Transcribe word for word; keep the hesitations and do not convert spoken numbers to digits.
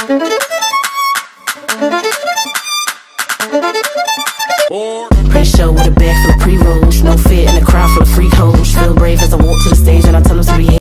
Pre-show with a bag full of pre-rolls, no fit in the